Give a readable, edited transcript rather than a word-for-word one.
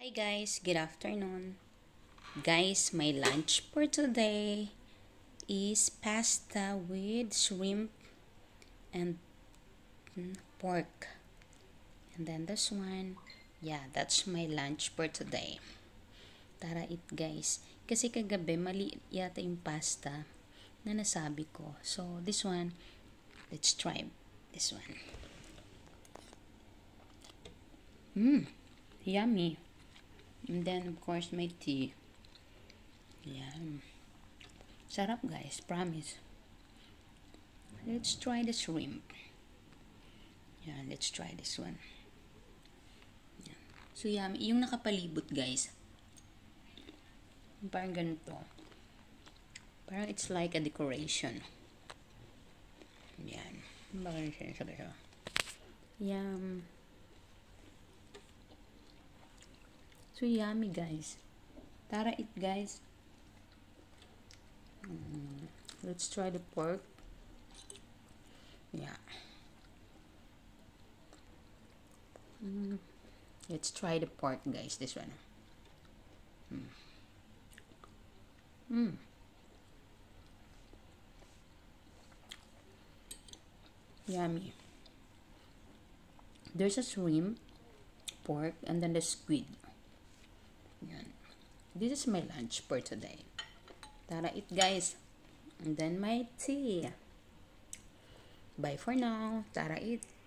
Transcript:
Hi guys, good afternoon. Guys, my lunch for today is pasta with shrimp and pork. And then this one, yeah, that's my lunch for today. Tara eat guys. Kasi kagabi mali yata yung pasta na nasabi ko. So this one, let's try this one. Yummy. And then of course my tea. Yeah. Sarap guys, promise. Let's try the shrimp. Yeah, let's try this one. Yeah. So yummy. Yung nakapalibot guys. Parang ganito. Parang it's like a decoration. Yan. Bakit sinasabi ko? Yum. So yummy guys. Tara eat guys. Let's try the pork. Yeah. Let's try the pork guys. This one. Yummy. There's a shrimp, pork, and then the squid. Yan. This is my lunch for today. Tara eat guys. And then my tea. Bye for now. Tara eat.